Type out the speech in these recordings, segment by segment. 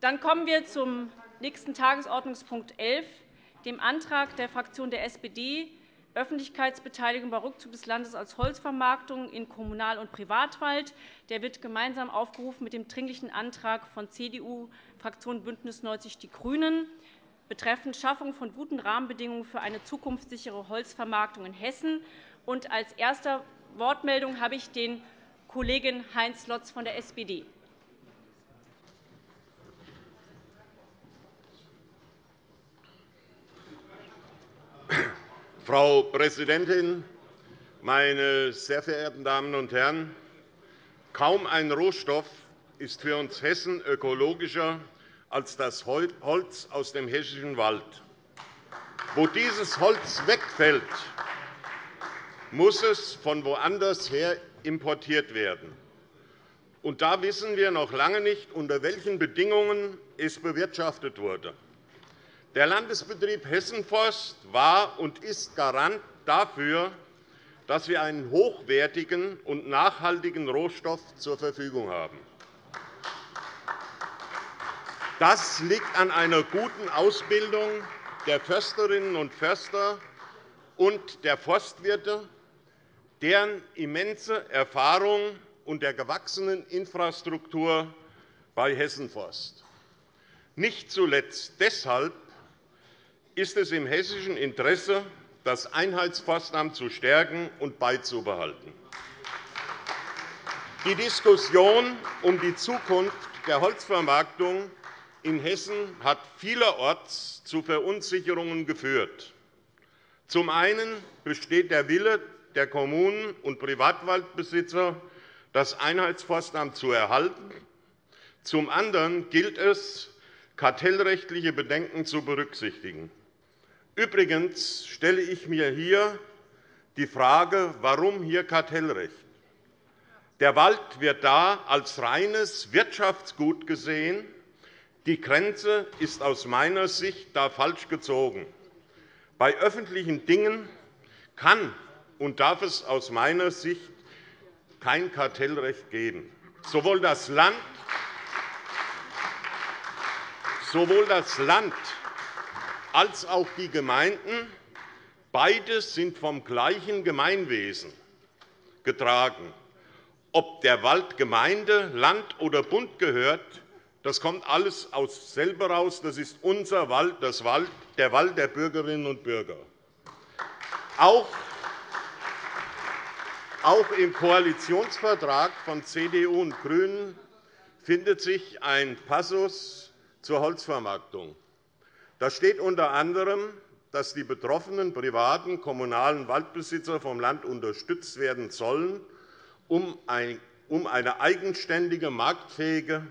Dann kommen wir zum nächsten Tagesordnungspunkt 11, dem Antrag der Fraktion der SPD, Öffentlichkeitsbeteiligung bei Rückzug des Landes als Holzvermarktung in Kommunal- und Privatwald. Der wird gemeinsam aufgerufen mit dem Dringlichen Antrag von CDU, Fraktion BÜNDNIS 90 die GRÜNEN betreffend Schaffung von guten Rahmenbedingungen für eine zukunftssichere Holzvermarktung in Hessen. Und als erster Wortmeldung habe ich den Kollegen Heinz Lotz von der SPD. Frau Präsidentin, meine sehr verehrten Damen und Herren! Kaum ein Rohstoff ist für uns Hessen ökologischer als das Holz aus dem hessischen Wald. Wo dieses Holz wegfällt, muss es von woanders her importiert werden. Und da wissen wir noch lange nicht, unter welchen Bedingungen es bewirtschaftet wurde. Der Landesbetrieb Hessenforst war und ist Garant dafür, dass wir einen hochwertigen und nachhaltigen Rohstoff zur Verfügung haben. Das liegt an einer guten Ausbildung der Försterinnen und Förster und der Forstwirte, deren immense Erfahrung und der gewachsenen Infrastruktur bei Hessenforst. Nicht zuletzt deshalb ist es im hessischen Interesse, das Einheitsforstamt zu stärken und beizubehalten. Die Diskussion um die Zukunft der Holzvermarktung in Hessen hat vielerorts zu Verunsicherungen geführt. Zum einen besteht der Wille der Kommunen und Privatwaldbesitzer, das Einheitsforstamt zu erhalten. Zum anderen gilt es, kartellrechtliche Bedenken zu berücksichtigen. Übrigens stelle ich mir hier die Frage, warum hier Kartellrecht? Der Wald wird da als reines Wirtschaftsgut gesehen. Die Grenze ist aus meiner Sicht da falsch gezogen. Bei öffentlichen Dingen kann und darf es aus meiner Sicht kein Kartellrecht geben. Sowohl das Land als auch die Gemeinden, beide sind vom gleichen Gemeinwesen getragen. Ob der Wald Gemeinde, Land oder Bund gehört, das kommt alles aus selber raus. Das ist unser Wald, der Wald der Bürgerinnen und Bürger. Auch im Koalitionsvertrag von CDU und GRÜNEN findet sich ein Passus zur Holzvermarktung. Da steht unter anderem, dass die betroffenen privaten kommunalen Waldbesitzer vom Land unterstützt werden sollen, um eine eigenständige, marktfähige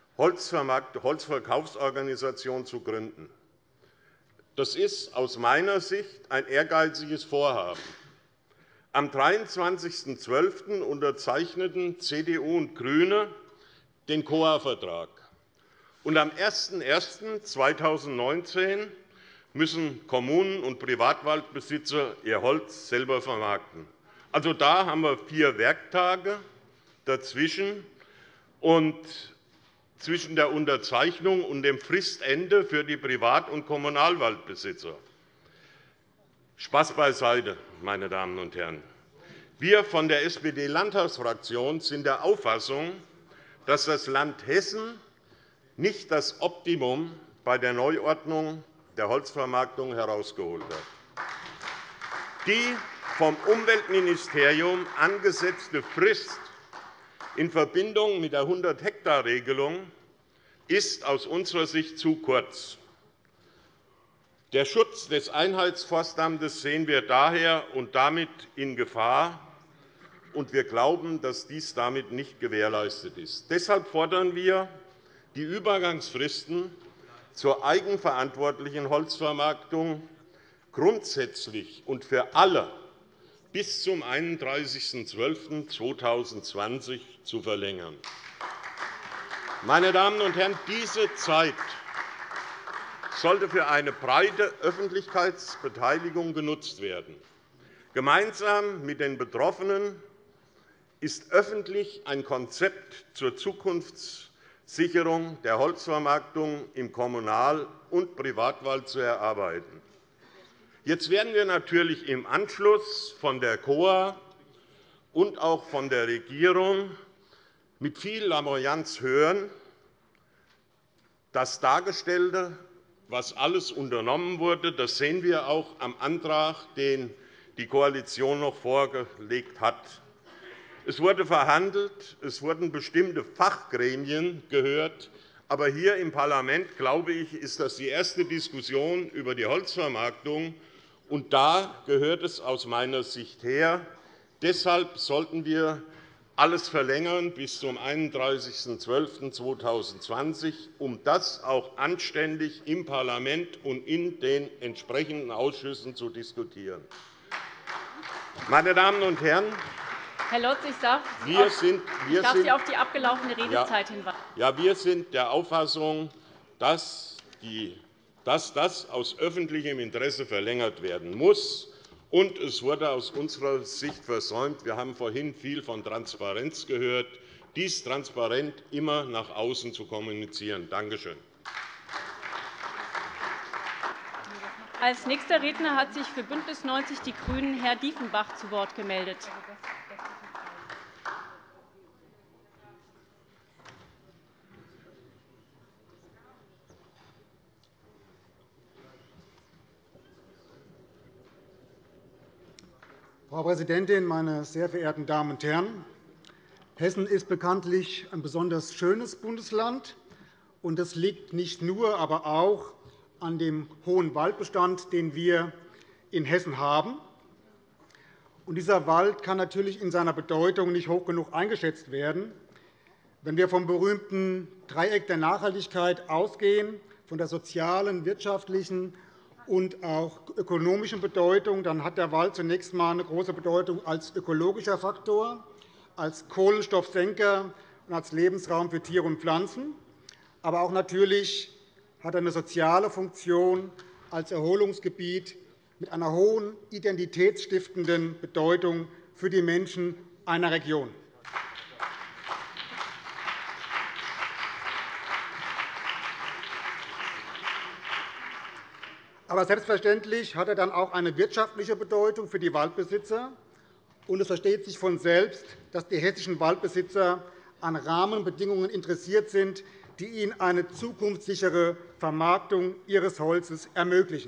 Holzverkaufsorganisation zu gründen. Das ist aus meiner Sicht ein ehrgeiziges Vorhaben. Am 23.12. unterzeichneten CDU und GRÜNE den KOA-Vertrag. Und am 01.01.2019 müssen Kommunen und Privatwaldbesitzer ihr Holz selber vermarkten. Also da haben wir 4 Werktage dazwischen, und zwischen der Unterzeichnung und dem Fristende für die Privat- und Kommunalwaldbesitzer. Spaß beiseite, meine Damen und Herren. Wir von der SPD-Landtagsfraktion sind der Auffassung, dass das Land Hessen nicht das Optimum bei der Neuordnung der Holzvermarktung herausgeholt hat. Die vom Umweltministerium angesetzte Frist in Verbindung mit der 100-Hektar-Regelung ist aus unserer Sicht zu kurz. Der Schutz des Einheitsforstamtes sehen wir daher und damit in Gefahr, und wir glauben, dass dies damit nicht gewährleistet ist. Deshalb fordern wir, die Übergangsfristen zur eigenverantwortlichen Holzvermarktung grundsätzlich und für alle bis zum 31.12.2020 zu verlängern. Meine Damen und Herren, diese Zeit sollte für eine breite Öffentlichkeitsbeteiligung genutzt werden. Gemeinsam mit den Betroffenen ist öffentlich ein Konzept zur zukunftssicheren Sicherung der Holzvermarktung im Kommunal- und Privatwald zu erarbeiten. Jetzt werden wir natürlich im Anschluss von der KOA und auch von der Regierung mit viel Lamoyanz hören, das Dargestellte, was alles unternommen wurde, das sehen wir auch am Antrag, den die Koalition noch vorgelegt hat. Es wurde verhandelt, es wurden bestimmte Fachgremien gehört. Aber hier im Parlament, glaube ich, ist das die erste Diskussion über die Holzvermarktung. Und da gehört es aus meiner Sicht her. Deshalb sollten wir alles verlängern bis zum 31.12.2020, um das auch anständig im Parlament und in den entsprechenden Ausschüssen zu diskutieren. Meine Damen und Herren, Herr Lotz, ich darf Sie auf die abgelaufene Redezeit hinweisen. Ja, wir sind der Auffassung, dass das aus öffentlichem Interesse verlängert werden muss. Und es wurde aus unserer Sicht versäumt. Wir haben vorhin viel von Transparenz gehört, dies transparent immer nach außen zu kommunizieren. Danke schön. Als nächster Redner hat sich für BÜNDNIS 90 die GRÜNEN Herr Diefenbach zu Wort gemeldet. Frau Präsidentin, meine sehr verehrten Damen und Herren! Hessen ist bekanntlich ein besonders schönes Bundesland. Und das liegt nicht nur, aber auch an dem hohen Waldbestand, den wir in Hessen haben. Und dieser Wald kann natürlich in seiner Bedeutung nicht hoch genug eingeschätzt werden. Wenn wir vom berühmten Dreieck der Nachhaltigkeit ausgehen, von der sozialen, wirtschaftlichen und auch ökonomischen Bedeutung, dann hat der Wald zunächst einmal eine große Bedeutung als ökologischer Faktor, als Kohlenstoffsenker und als Lebensraum für Tiere und Pflanzen. Aber auch natürlich hat er eine soziale Funktion als Erholungsgebiet mit einer hohen identitätsstiftenden Bedeutung für die Menschen einer Region. Aber selbstverständlich hat er dann auch eine wirtschaftliche Bedeutung für die Waldbesitzer. Und es versteht sich von selbst, dass die hessischen Waldbesitzer an Rahmenbedingungen interessiert sind, die ihnen eine zukunftssichere Vermarktung ihres Holzes ermöglichen.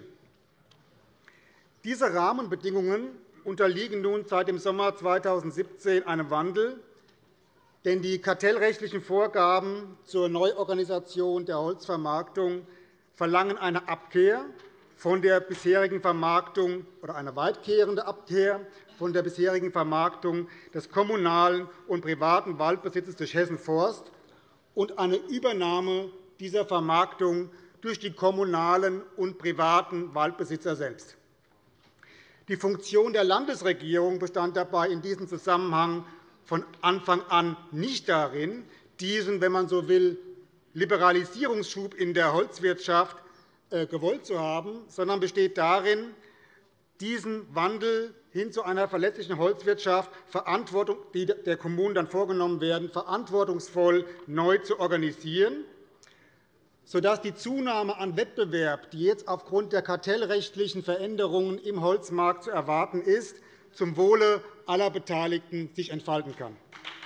Diese Rahmenbedingungen unterliegen nun seit dem Sommer 2017 einem Wandel, denn die kartellrechtlichen Vorgaben zur Neuorganisation der Holzvermarktung verlangen eine Abkehr von der bisherigen Vermarktung oder eine weitgehende Abkehr von der bisherigen Vermarktung des kommunalen und privaten Waldbesitzes durch Hessen Forst und eine Übernahme dieser Vermarktung durch die kommunalen und privaten Waldbesitzer selbst. Die Funktion der Landesregierung bestand dabei in diesem Zusammenhang von Anfang an nicht darin, diesen, wenn man so will, Liberalisierungsschub in der Holzwirtschaft gewollt zu haben, sondern besteht darin, diesen Wandel hin zu einer verlässlichen Holzwirtschaft, die der Kommunen dann vorgenommen werden, verantwortungsvoll neu zu organisieren, sodass die Zunahme an Wettbewerb, die jetzt aufgrund der kartellrechtlichen Veränderungen im Holzmarkt zu erwarten ist, zum Wohle aller Beteiligten sich entfalten kann.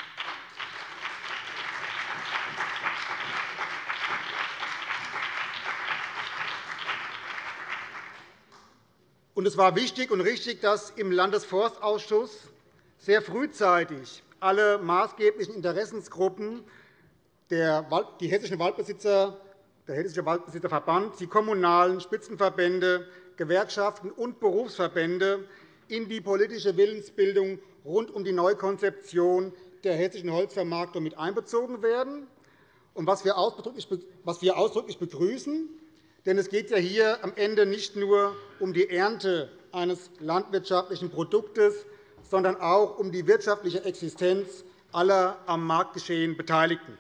Es war wichtig und richtig, dass im Landesforstausschuss sehr frühzeitig alle maßgeblichen Interessensgruppen, die hessischen Waldbesitzer, der Hessische Waldbesitzerverband, die kommunalen Spitzenverbände, Gewerkschaften und Berufsverbände in die politische Willensbildung rund um die Neukonzeption der hessischen Holzvermarktung mit einbezogen werden, was wir ausdrücklich begrüßen. Denn es geht ja hier am Ende nicht nur um die Ernte eines landwirtschaftlichen Produktes, sondern auch um die wirtschaftliche Existenz aller am Marktgeschehen Beteiligten.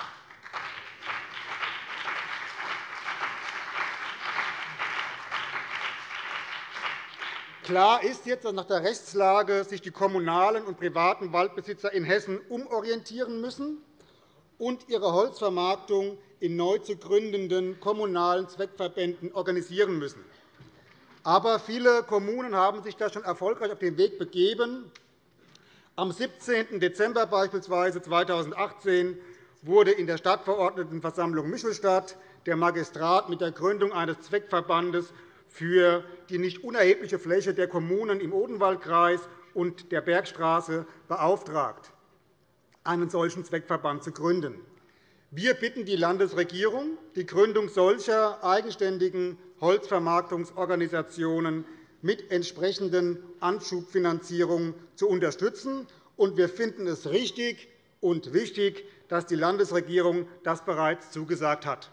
Klar ist jetzt, dass nach der Rechtslage sich die kommunalen und privaten Waldbesitzer in Hessen umorientieren müssen und ihre Holzvermarktung in neu zu gründenden kommunalen Zweckverbänden organisieren müssen. Aber viele Kommunen haben sich da schon erfolgreich auf den Weg begeben. Am 17. Dezember beispielsweise 2018 wurde in der Stadtverordnetenversammlung Michelstadt der Magistrat mit der Gründung eines Zweckverbandes für die nicht unerhebliche Fläche der Kommunen im Odenwaldkreis und der Bergstraße beauftragt, einen solchen Zweckverband zu gründen. Wir bitten die Landesregierung, die Gründung solcher eigenständigen Holzvermarktungsorganisationen mit entsprechenden Anschubfinanzierungen zu unterstützen. Und wir finden es richtig und wichtig, dass die Landesregierung das bereits zugesagt hat.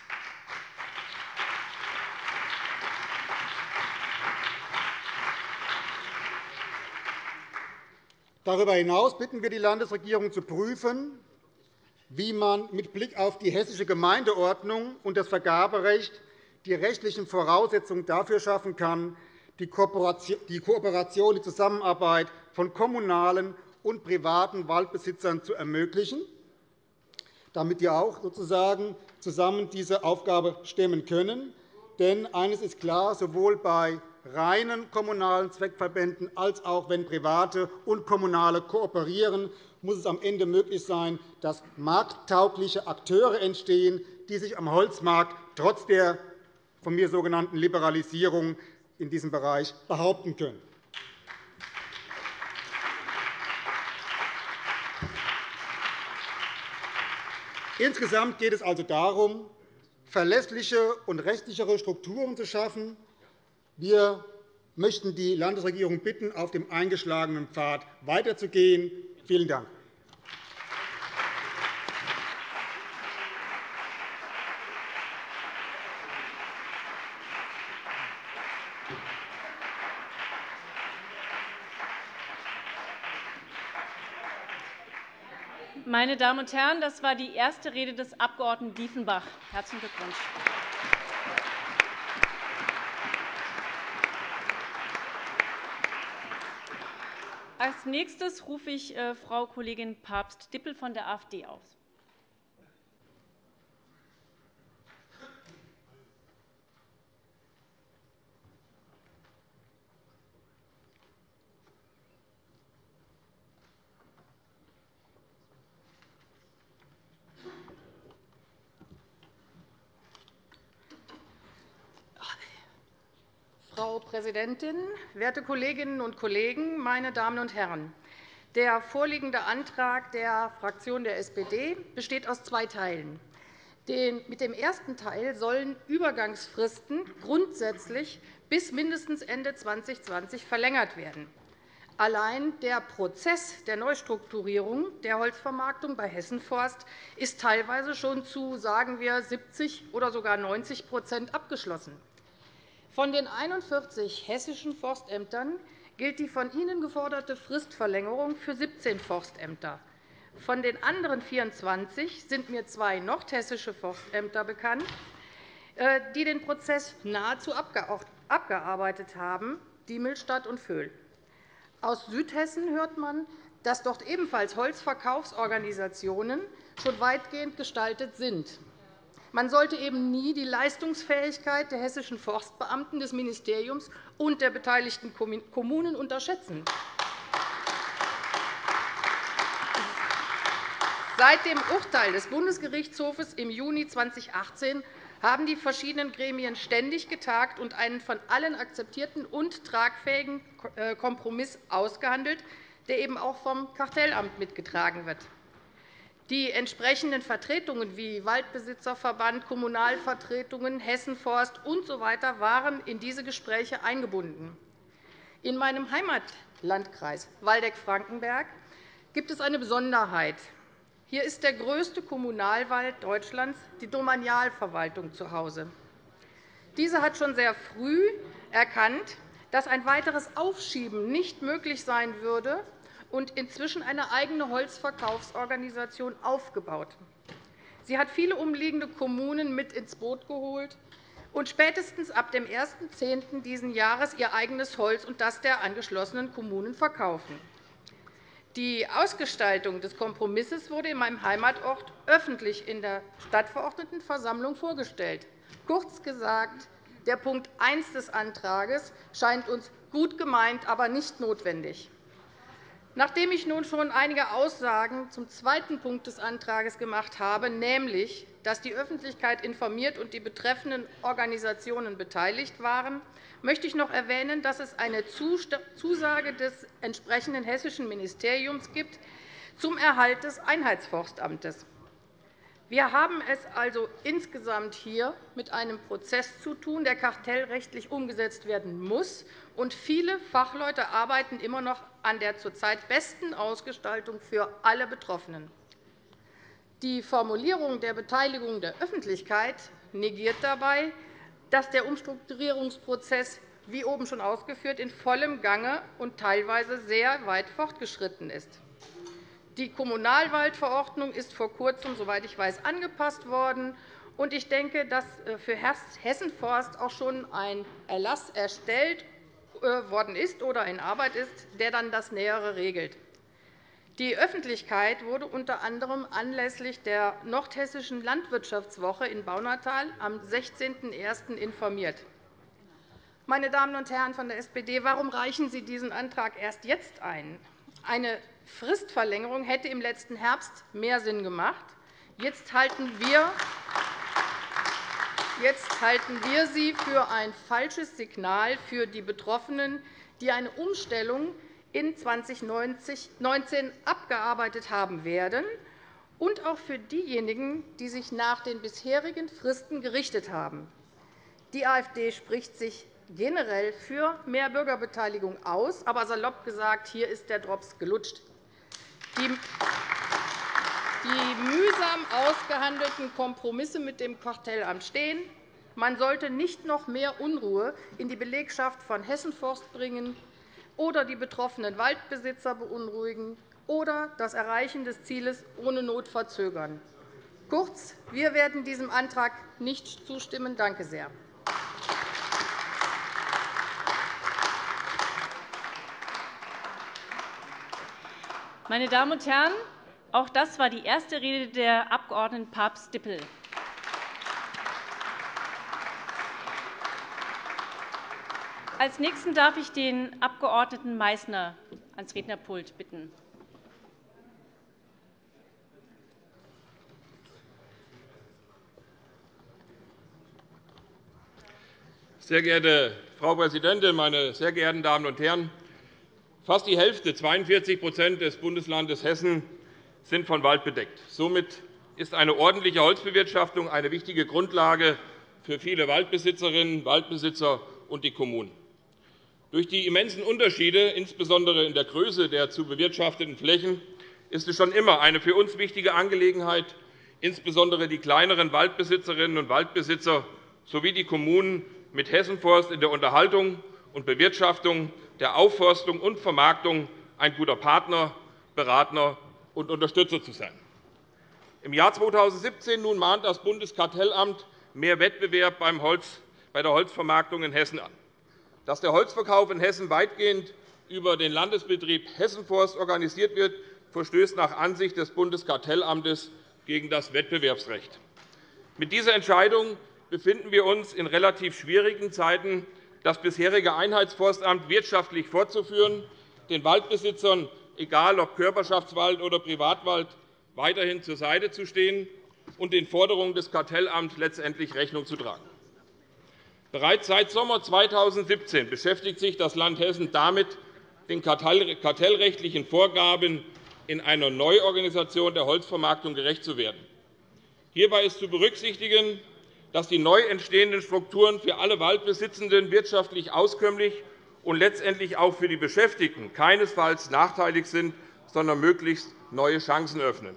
Darüber hinaus bitten wir die Landesregierung zu prüfen, wie man mit Blick auf die Hessische Gemeindeordnung und das Vergaberecht die rechtlichen Voraussetzungen dafür schaffen kann, die Kooperation, die Zusammenarbeit von kommunalen und privaten Waldbesitzern zu ermöglichen, damit die auch sozusagen zusammen diese Aufgabe stemmen können. Denn eines ist klar, sowohl bei reinen kommunalen Zweckverbänden als auch wenn Private und Kommunale kooperieren, muss es am Ende möglich sein, dass markttaugliche Akteure entstehen, die sich am Holzmarkt trotz der von mir sogenannten Liberalisierung in diesem Bereich behaupten können. Insgesamt geht es also darum, verlässliche und rechtssichere Strukturen zu schaffen. Wir möchten die Landesregierung bitten, auf dem eingeschlagenen Pfad weiterzugehen. Vielen Dank. Meine Damen und Herren, das war die erste Rede des Abg. Diefenbach. Herzlichen Glückwunsch. Als Nächstes rufe ich Frau Kollegin Pabst-Dippel von der AfD auf. Frau Präsidentin, werte Kolleginnen und Kollegen, meine Damen und Herren! Der vorliegende Antrag der Fraktion der SPD besteht aus zwei Teilen. Mit dem ersten Teil sollen Übergangsfristen grundsätzlich bis mindestens Ende 2020 verlängert werden. Allein der Prozess der Neustrukturierung der Holzvermarktung bei Hessenforst ist teilweise schon zu, sagen wir, 70 oder sogar 90% abgeschlossen. Von den 41 hessischen Forstämtern gilt die von Ihnen geforderte Fristverlängerung für 17 Forstämter. Von den anderen 24 sind mir 2 nordhessische Forstämter bekannt, die den Prozess nahezu abgearbeitet haben, Diemelstadt und Vöhl. Aus Südhessen hört man, dass dort ebenfalls Holzverkaufsorganisationen schon weitgehend gestaltet sind. Man sollte eben nie die Leistungsfähigkeit der hessischen Forstbeamten, des Ministeriums und der beteiligten Kommunen unterschätzen. Seit dem Urteil des Bundesgerichtshofs im Juni 2018 haben die verschiedenen Gremien ständig getagt und einen von allen akzeptierten und tragfähigen Kompromiss ausgehandelt, der eben auch vom Kartellamt mitgetragen wird. Die entsprechenden Vertretungen wie Waldbesitzerverband, Kommunalvertretungen, Hessenforst usw. waren in diese Gespräche eingebunden. In meinem Heimatlandkreis Waldeck-Frankenberg gibt es eine Besonderheit. Hier ist der größte Kommunalwald Deutschlands, die Domanialverwaltung, zu Hause. Diese hat schon sehr früh erkannt, dass ein weiteres Aufschieben nicht möglich sein würde, und inzwischen eine eigene Holzverkaufsorganisation aufgebaut. Sie hat viele umliegende Kommunen mit ins Boot geholt und spätestens ab dem 1.10. dieses Jahres ihr eigenes Holz und das der angeschlossenen Kommunen verkaufen. Die Ausgestaltung des Kompromisses wurde in meinem Heimatort öffentlich in der Stadtverordnetenversammlung vorgestellt. Kurz gesagt, der Punkt 1 des Antrags scheint uns gut gemeint, aber nicht notwendig. Nachdem ich nun schon einige Aussagen zum zweiten Punkt des Antrags gemacht habe, nämlich, dass die Öffentlichkeit informiert und die betreffenden Organisationen beteiligt waren, möchte ich noch erwähnen, dass es eine Zusage des entsprechenden hessischen Ministeriums gibt zum Erhalt des Einheitsforstamtes. Wir haben es also insgesamt hier mit einem Prozess zu tun, der kartellrechtlich umgesetzt werden muss, und viele Fachleute arbeiten immer noch an der zurzeit besten Ausgestaltung für alle Betroffenen. Die Formulierung der Beteiligung der Öffentlichkeit negiert dabei, dass der Umstrukturierungsprozess, wie oben schon ausgeführt, in vollem Gange und teilweise sehr weit fortgeschritten ist. Die Kommunalwaldverordnung ist vor Kurzem, soweit ich weiß, angepasst worden. Und ich denke, dass für Hessenforst auch schon ein Erlass erstellt worden ist oder in Arbeit ist, der dann das Nähere regelt. Die Öffentlichkeit wurde unter anderem anlässlich der Nordhessischen Landwirtschaftswoche in Baunatal am 16.01. informiert. Meine Damen und Herren von der SPD, warum reichen Sie diesen Antrag erst jetzt ein? Eine Fristverlängerung hätte im letzten Herbst mehr Sinn gemacht. Jetzt halten wir sie für ein falsches Signal für die Betroffenen, die eine Umstellung in 2019 abgearbeitet haben werden, und auch für diejenigen, die sich nach den bisherigen Fristen gerichtet haben. Die AfD spricht sich generell für mehr Bürgerbeteiligung aus, aber salopp gesagt, hier ist der Drops gelutscht. Die mühsam ausgehandelten Kompromisse mit dem Kartellamt stehen. Man sollte nicht noch mehr Unruhe in die Belegschaft von Hessenforst bringen oder die betroffenen Waldbesitzer beunruhigen oder das Erreichen des Zieles ohne Not verzögern. Kurz, wir werden diesem Antrag nicht zustimmen. Danke sehr. Meine Damen und Herren, auch das war die erste Rede der Abg. Papst-Dippel. Als Nächsten darf ich den Abg. Meißner ans Rednerpult bitten. Sehr geehrte Frau Präsidentin, meine sehr geehrten Damen und Herren! Fast die Hälfte, 42 des Bundeslandes Hessen, sind von Wald bedeckt. Somit ist eine ordentliche Holzbewirtschaftung eine wichtige Grundlage für viele Waldbesitzerinnen und Waldbesitzer und die Kommunen. Durch die immensen Unterschiede, insbesondere in der Größe der zu bewirtschafteten Flächen, ist es schon immer eine für uns wichtige Angelegenheit, insbesondere die kleineren Waldbesitzerinnen und Waldbesitzer sowie die Kommunen mit Hessenforst in der Unterhaltung und Bewirtschaftung, der Aufforstung und Vermarktung ein guter Partner, Berater und Unterstützer zu sein. Im Jahr 2017 nun mahnt das Bundeskartellamt mehr Wettbewerb bei der Holzvermarktung in Hessen an. Dass der Holzverkauf in Hessen weitgehend über den Landesbetrieb Hessenforst organisiert wird, verstößt nach Ansicht des Bundeskartellamtes gegen das Wettbewerbsrecht. Mit dieser Entscheidung befinden wir uns in relativ schwierigen Zeiten, das bisherige Einheitsforstamt wirtschaftlich fortzuführen, den Waldbesitzern, egal ob Körperschaftswald oder Privatwald, weiterhin zur Seite zu stehen und den Forderungen des Kartellamts letztendlich Rechnung zu tragen. Bereits seit Sommer 2017 beschäftigt sich das Land Hessen damit, den kartellrechtlichen Vorgaben in einer Neuorganisation der Holzvermarktung gerecht zu werden. Hierbei ist zu berücksichtigen, dass die neu entstehenden Strukturen für alle Waldbesitzenden wirtschaftlich auskömmlich und letztendlich auch für die Beschäftigten keinesfalls nachteilig sind, sondern möglichst neue Chancen öffnen.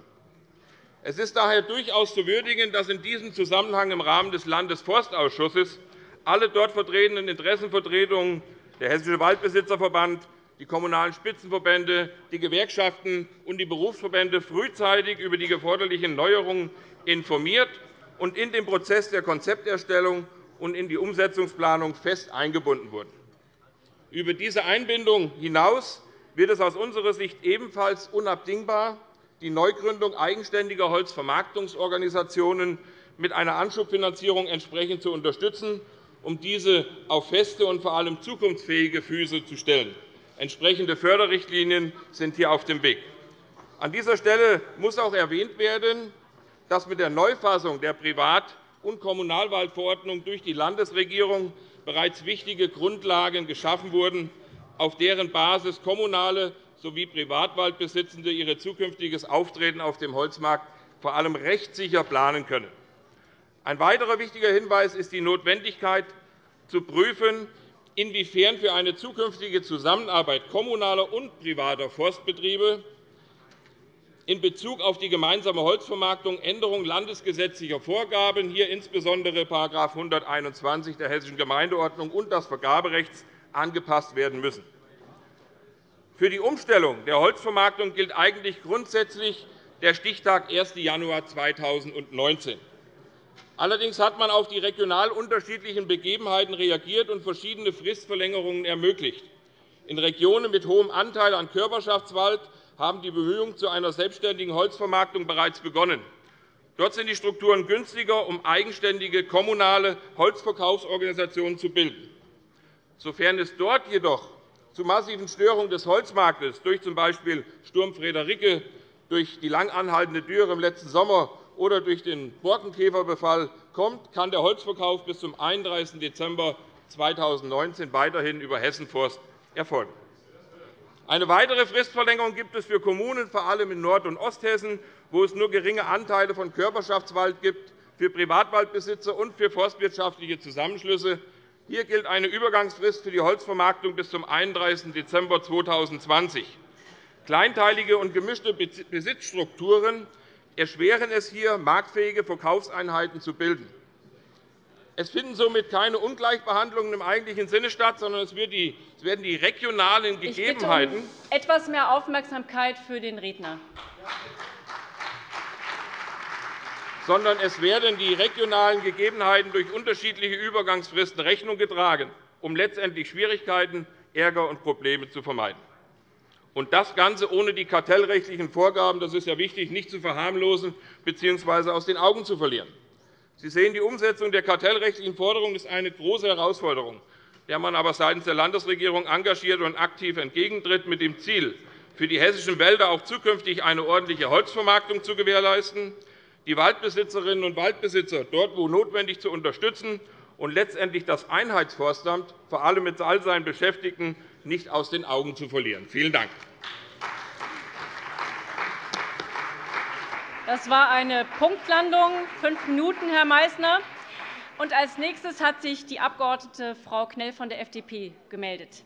Es ist daher durchaus zu würdigen, dass in diesem Zusammenhang im Rahmen des Landesforstausschusses alle dort vertretenen Interessenvertretungen, der Hessische Waldbesitzerverband, die Kommunalen Spitzenverbände, die Gewerkschaften und die Berufsverbände frühzeitig über die erforderlichen Neuerungen informiert und in den Prozess der Konzepterstellung und in die Umsetzungsplanung fest eingebunden wurden. Über diese Einbindung hinaus wird es aus unserer Sicht ebenfalls unabdingbar, die Neugründung eigenständiger Holzvermarktungsorganisationen mit einer Anschubfinanzierung entsprechend zu unterstützen, um diese auf feste und vor allem zukunftsfähige Füße zu stellen. Entsprechende Förderrichtlinien sind hier auf dem Weg. An dieser Stelle muss auch erwähnt werden, dass mit der Neufassung der Privat- und Kommunalwaldverordnung durch die Landesregierung bereits wichtige Grundlagen geschaffen wurden, auf deren Basis kommunale sowie Privatwaldbesitzende ihr zukünftiges Auftreten auf dem Holzmarkt vor allem rechtssicher planen können. Ein weiterer wichtiger Hinweis ist die Notwendigkeit, zu prüfen, inwiefern für eine zukünftige Zusammenarbeit kommunaler und privater Forstbetriebe in Bezug auf die gemeinsame Holzvermarktung Änderungen landesgesetzlicher Vorgaben, hier insbesondere § 121 der Hessischen Gemeindeordnung und des Vergaberechts, angepasst werden müssen. Für die Umstellung der Holzvermarktung gilt eigentlich grundsätzlich der Stichtag 1. Januar 2019. Allerdings hat man auf die regional unterschiedlichen Begebenheiten reagiert und verschiedene Fristverlängerungen ermöglicht. In Regionen mit hohem Anteil an Körperschaftswald haben die Bemühungen zu einer selbstständigen Holzvermarktung bereits begonnen. Dort sind die Strukturen günstiger, um eigenständige kommunale Holzverkaufsorganisationen zu bilden. Sofern es dort jedoch zu massiven Störungen des Holzmarktes durch z. B. Sturm Friederike, durch die lang anhaltende Dürre im letzten Sommer oder durch den Borkenkäferbefall kommt, kann der Holzverkauf bis zum 31. Dezember 2019 weiterhin über Hessenforst erfolgen. Eine weitere Fristverlängerung gibt es für Kommunen, vor allem in Nord- und Osthessen, wo es nur geringe Anteile von Körperschaftswald gibt, für Privatwaldbesitzer und für forstwirtschaftliche Zusammenschlüsse. Hier gilt eine Übergangsfrist für die Holzvermarktung bis zum 31. Dezember 2020. Kleinteilige und gemischte Besitzstrukturen erschweren es hier, marktfähige Verkaufseinheiten zu bilden. Es finden somit keine Ungleichbehandlungen im eigentlichen Sinne statt, sondern es werden die regionalen Gegebenheiten. Ich bitte um etwas mehr Aufmerksamkeit für den Redner. Sondern es werden die regionalen Gegebenheiten durch unterschiedliche Übergangsfristen Rechnung getragen, um letztendlich Schwierigkeiten, Ärger und Probleme zu vermeiden. Und das Ganze ohne die kartellrechtlichen Vorgaben, das ist ja wichtig, nicht zu verharmlosen bzw. aus den Augen zu verlieren. Sie sehen, die Umsetzung der kartellrechtlichen Forderungen ist eine große Herausforderung, der man aber seitens der Landesregierung engagiert und aktiv entgegentritt, mit dem Ziel, für die hessischen Wälder auch zukünftig eine ordentliche Holzvermarktung zu gewährleisten, die Waldbesitzerinnen und Waldbesitzer dort, wo notwendig, zu unterstützen und letztendlich das Einheitsforstamt, vor allem mit all seinen Beschäftigten, nicht aus den Augen zu verlieren. Vielen Dank. Das war eine Punktlandung. 5 Minuten, Herr Meißner. Und als nächstes hat sich die Abg. Frau Knell von der FDP gemeldet.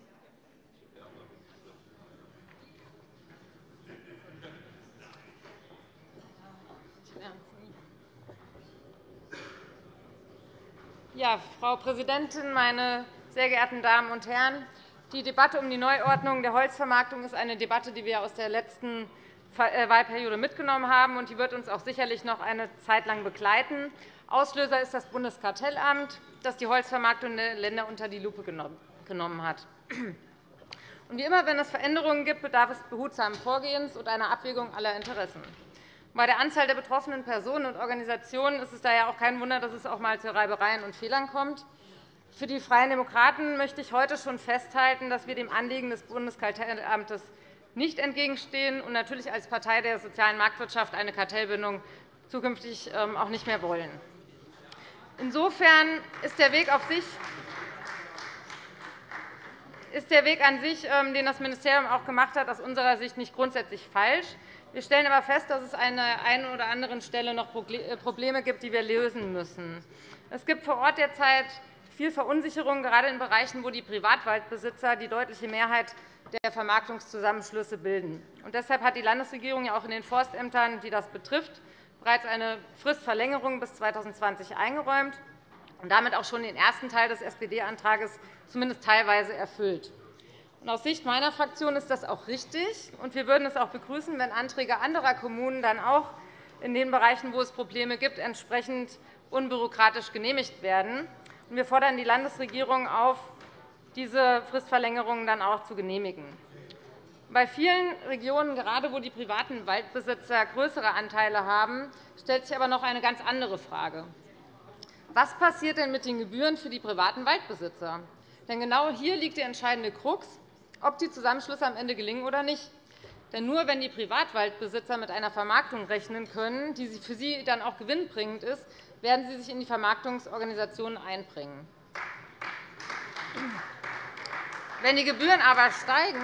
Ja, Frau Präsidentin, meine sehr geehrten Damen und Herren! Die Debatte um die Neuordnung der Holzvermarktung ist eine Debatte, die wir aus der letzten Wahlperiode mitgenommen haben, und die wird uns auch sicherlich noch eine Zeit lang begleiten. Auslöser ist das Bundeskartellamt, das die Holzvermarktung der Länder unter die Lupe genommen hat. Und wie immer, wenn es Veränderungen gibt, bedarf es behutsamen Vorgehens und einer Abwägung aller Interessen. Bei der Anzahl der betroffenen Personen und Organisationen ist es daher auch kein Wunder, dass es auch einmal zu Reibereien und Fehlern kommt. Für die Freien Demokraten möchte ich heute schon festhalten, dass wir dem Anliegen des Bundeskartellamtes nicht entgegenstehen und natürlich als Partei der sozialen Marktwirtschaft eine Kartellbindung zukünftig auch nicht mehr wollen. Insofern ist der Weg an sich, den das Ministerium auch gemacht hat, aus unserer Sicht nicht grundsätzlich falsch. Wir stellen aber fest, dass es an der einen oder anderen Stelle noch Probleme gibt, die wir lösen müssen. Es gibt vor Ort derzeit viel Verunsicherung, gerade in Bereichen, wo die Privatwaldbesitzer die deutliche Mehrheit der Vermarktungszusammenschlüsse bilden. Deshalb hat die Landesregierung auch in den Forstämtern, die das betrifft, bereits eine Fristverlängerung bis 2020 eingeräumt und damit auch schon den ersten Teil des SPD-Antrags zumindest teilweise erfüllt. Aus Sicht meiner Fraktion ist das auch richtig, und wir würden es auch begrüßen, wenn Anträge anderer Kommunen dann auch in den Bereichen, wo es Probleme gibt, entsprechend unbürokratisch genehmigt werden. Wir fordern die Landesregierung auf, diese Fristverlängerungen dann auch zu genehmigen. Bei vielen Regionen, gerade wo die privaten Waldbesitzer größere Anteile haben, stellt sich aber noch eine ganz andere Frage. Was passiert denn mit den Gebühren für die privaten Waldbesitzer? Denn genau hier liegt die entscheidende Krux, ob die Zusammenschlüsse am Ende gelingen oder nicht. Denn nur wenn die Privatwaldbesitzer mit einer Vermarktung rechnen können, die für sie dann auch gewinnbringend ist, werden sie sich in die Vermarktungsorganisationen einbringen. Wenn die Gebühren aber steigen,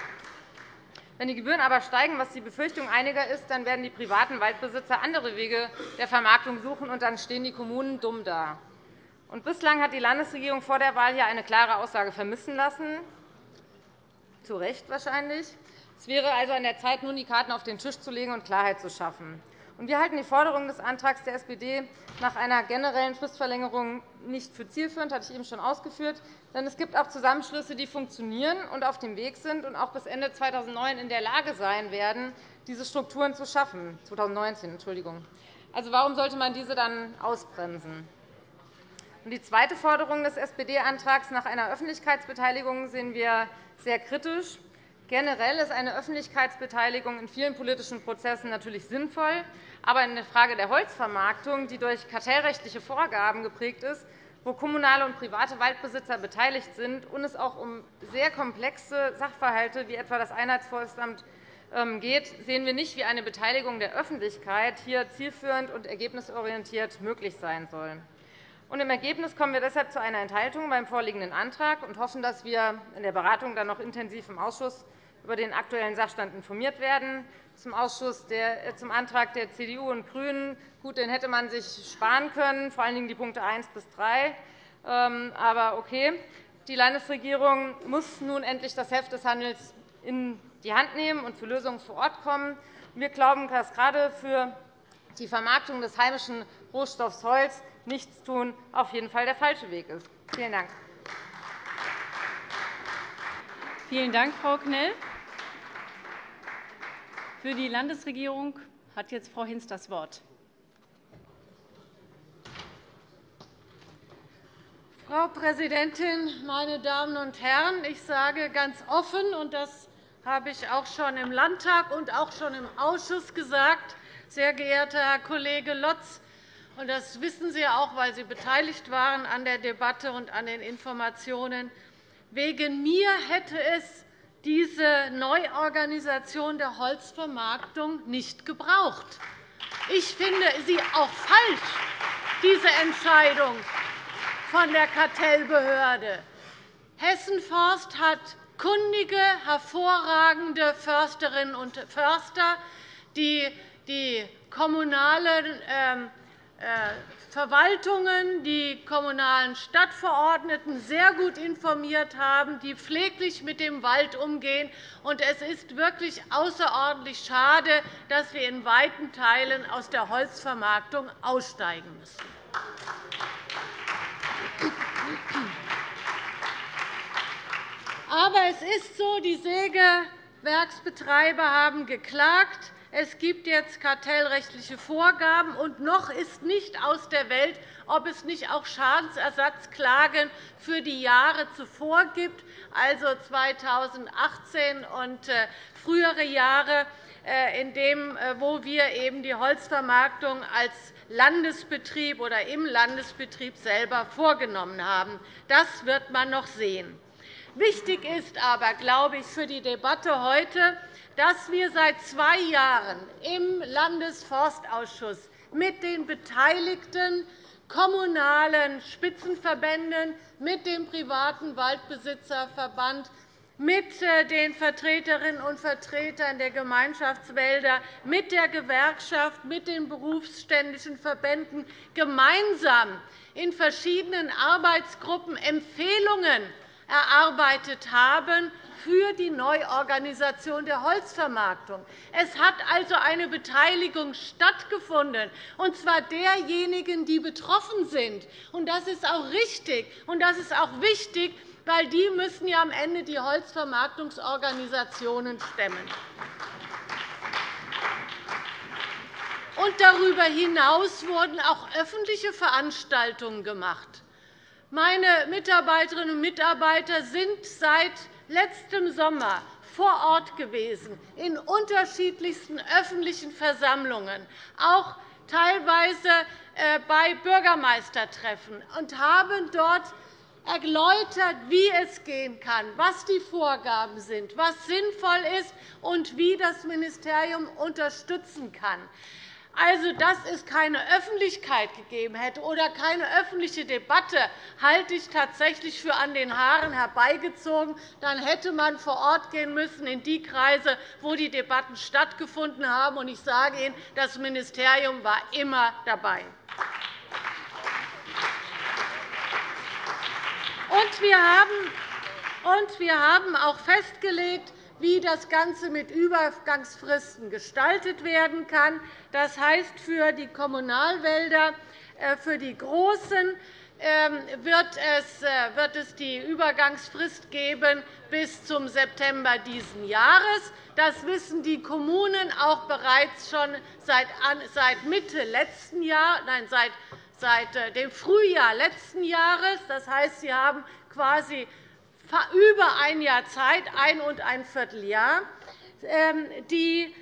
was die Befürchtung einiger ist, dann werden die privaten Waldbesitzer andere Wege der Vermarktung suchen, und dann stehen die Kommunen dumm da. Bislang hat die Landesregierung vor der Wahl hier eine klare Aussage vermissen lassen, zu Recht wahrscheinlich. Es wäre also an der Zeit, nun die Karten auf den Tisch zu legen und Klarheit zu schaffen. Wir halten die Forderung des Antrags der SPD nach einer generellen Fristverlängerung nicht für zielführend, das hatte ich eben schon ausgeführt. Denn es gibt auch Zusammenschlüsse, die funktionieren und auf dem Weg sind und auch bis Ende 2009 in der Lage sein werden, diese Strukturen zu schaffen. 2019, Entschuldigung. Also, warum sollte man diese dann ausbremsen? Die zweite Forderung des SPD-Antrags nach einer Öffentlichkeitsbeteiligung sehen wir sehr kritisch. Generell ist eine Öffentlichkeitsbeteiligung in vielen politischen Prozessen natürlich sinnvoll. Aber in der Frage der Holzvermarktung, die durch kartellrechtliche Vorgaben geprägt ist, wo kommunale und private Waldbesitzer beteiligt sind und es auch um sehr komplexe Sachverhalte wie etwa das Einheitsforstamt geht, sehen wir nicht, wie eine Beteiligung der Öffentlichkeit hier zielführend und ergebnisorientiert möglich sein soll. Im Ergebnis kommen wir deshalb zu einer Enthaltung beim vorliegenden Antrag und hoffen, dass wir in der Beratung dann noch intensiv im Ausschuss über den aktuellen Sachstand informiert werden. Zum Antrag der CDU und GRÜNEN. Gut, den hätte man sich sparen können, vor allen Dingen die Punkte 1 bis 3. Aber okay. Die Landesregierung muss nun endlich das Heft des Handels in die Hand nehmen und für Lösungen vor Ort kommen. Wir glauben, dass gerade für die Vermarktung des heimischen Rohstoffs Holz Nichtstun auf jeden Fall der falsche Weg ist. Vielen Dank. Vielen Dank, Frau Knell. Für die Landesregierung hat jetzt Frau Hinz das Wort. Frau Präsidentin, meine Damen und Herren! Ich sage ganz offen, und das habe ich auch schon im Landtag und auch schon im Ausschuss gesagt, sehr geehrter Herr Kollege Lotz, und das wissen Sie auch, weil Sie beteiligt waren an der Debatte und an den Informationen, wegen mir hätte es diese Neuorganisation der Holzvermarktung nicht gebraucht. Ich finde sie auch falsch, diese Entscheidung von der Kartellbehörde. Hessenforst hat kundige, hervorragende Försterinnen und Förster, die die kommunalen Verwaltungen, die kommunalen Stadtverordneten sehr gut informiert haben, die pfleglich mit dem Wald umgehen. Es ist wirklich außerordentlich schade, dass wir in weiten Teilen aus der Holzvermarktung aussteigen müssen. Aber es ist so, die Sägewerksbetreiber haben geklagt. Es gibt jetzt kartellrechtliche Vorgaben, und noch ist nicht aus der Welt, ob es nicht auch Schadensersatzklagen für die Jahre zuvor gibt, also 2018 und frühere Jahre, wo wir eben die Holzvermarktung als Landesbetrieb oder im Landesbetrieb selber vorgenommen haben. Das wird man noch sehen. Wichtig ist aber, glaube ich, für die Debatte heute, dass wir seit 2 Jahren im Landesforstausschuss mit den beteiligten kommunalen Spitzenverbänden, mit dem privaten Waldbesitzerverband, mit den Vertreterinnen und Vertretern der Gemeinschaftswälder, mit der Gewerkschaft, mit den berufsständischen Verbänden gemeinsam in verschiedenen Arbeitsgruppen Empfehlungen erarbeitet haben für die Neuorganisation der Holzvermarktung. Es hat also eine Beteiligung stattgefunden, und zwar derjenigen, die betroffen sind. Das ist auch richtig, und das ist auch wichtig, weil die müssen ja am Ende die Holzvermarktungsorganisationen stemmen. Und darüber hinaus wurden auch öffentliche Veranstaltungen gemacht. Meine Mitarbeiterinnen und Mitarbeiter sind seit letztem Sommer vor Ort gewesen, in unterschiedlichsten öffentlichen Versammlungen, auch teilweise bei Bürgermeistertreffen, und haben dort erläutert, wie es gehen kann, was die Vorgaben sind, was sinnvoll ist und wie das Ministerium unterstützen kann. Also, dass es keine Öffentlichkeit gegeben hätte oder keine öffentliche Debatte, halte ich tatsächlich für an den Haaren herbeigezogen. Dann hätte man vor Ort gehen müssen in die Kreise, wo die Debatten stattgefunden haben. Und ich sage Ihnen, das Ministerium war immer dabei. Und wir haben auch festgelegt, wie das Ganze mit Übergangsfristen gestaltet werden kann. Das heißt, für die Kommunalwälder, für die großen, wird es die Übergangsfrist geben bis zum September dieses Jahres. Das wissen die Kommunen auch bereits schon seit Mitte letzten Jahr, nein, seit dem Frühjahr letzten Jahres. Das heißt, sie haben quasi über ein Jahr Zeit, ein Vierteljahr. Die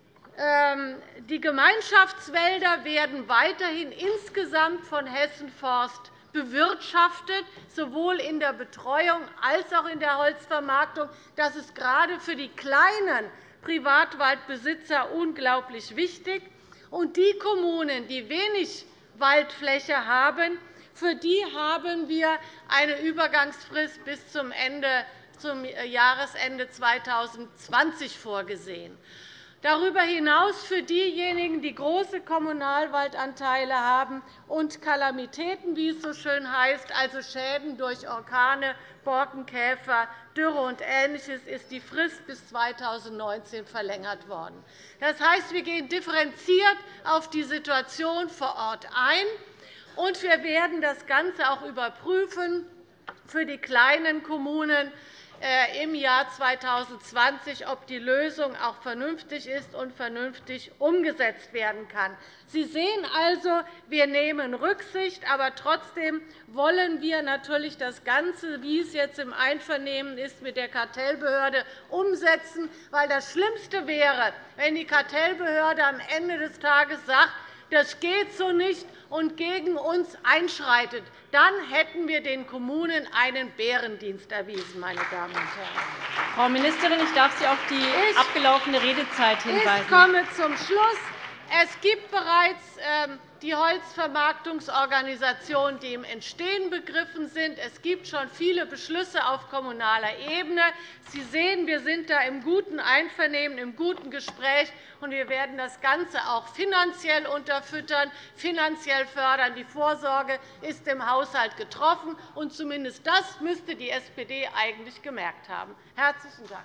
Gemeinschaftswälder werden weiterhin insgesamt von Hessen Forst bewirtschaftet, sowohl in der Betreuung als auch in der Holzvermarktung. Das ist gerade für die kleinen Privatwaldbesitzer unglaublich wichtig. Und die Kommunen, die wenig Waldfläche haben, für die haben wir eine Übergangsfrist bis zum Jahresende 2020 vorgesehen. Darüber hinaus für diejenigen, die große Kommunalwaldanteile haben und Kalamitäten, wie es so schön heißt, also Schäden durch Orkane, Borkenkäfer, Dürre und Ähnliches, ist die Frist bis 2019 verlängert worden. Das heißt, wir gehen differenziert auf die Situation vor Ort ein, und wir werden das Ganze auch überprüfen für die kleinen Kommunen im Jahr 2020, ob die Lösung auch vernünftig ist und vernünftig umgesetzt werden kann. Sie sehen also, wir nehmen Rücksicht, aber trotzdem wollen wir natürlich das Ganze, wie es jetzt im Einvernehmen ist, mit der Kartellbehörde umsetzen. Weil das Schlimmste wäre, wenn die Kartellbehörde am Ende des Tages sagt, das geht so nicht und gegen uns einschreitet. Dann hätten wir den Kommunen einen Bärendienst erwiesen, meine Damen und Herren. Frau Ministerin, ich darf Sie auf die abgelaufene Redezeit hinweisen. Ich komme zum Schluss. Es gibt bereits die Holzvermarktungsorganisationen, die im Entstehen begriffen sind. Es gibt schon viele Beschlüsse auf kommunaler Ebene. Sie sehen, wir sind da im guten Einvernehmen, im guten Gespräch, und wir werden das Ganze auch finanziell unterfüttern, finanziell fördern. Die Vorsorge ist im Haushalt getroffen, und zumindest das müsste die SPD eigentlich gemerkt haben. Herzlichen Dank.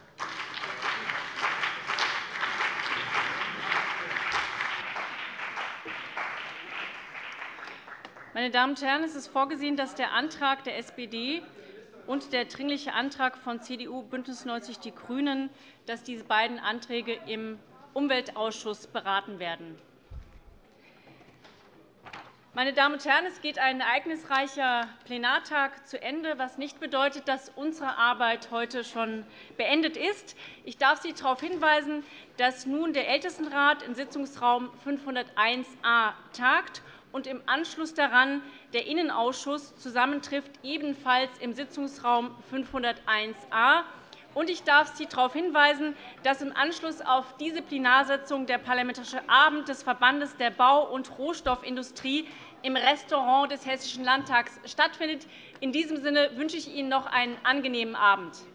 Meine Damen und Herren, es ist vorgesehen, dass der Antrag der SPD und der Dringliche Antrag von CDU, BÜNDNIS 90 die GRÜNEN, dass diese beiden Anträge im Umweltausschuss beraten werden. Meine Damen und Herren, es geht ein ereignisreicher Plenartag zu Ende, was nicht bedeutet, dass unsere Arbeit heute schon beendet ist. Ich darf Sie darauf hinweisen, dass nun der Ältestenrat in Sitzungsraum 501a tagt und im Anschluss daran der Innenausschuss zusammentrifft, ebenfalls im Sitzungsraum 501a. Und ich darf Sie darauf hinweisen, dass im Anschluss auf diese Plenarsitzung der Parlamentarische Abend des Verbandes der Bau- und Rohstoffindustrie im Restaurant des Hessischen Landtags stattfindet. In diesem Sinne wünsche ich Ihnen noch einen angenehmen Abend.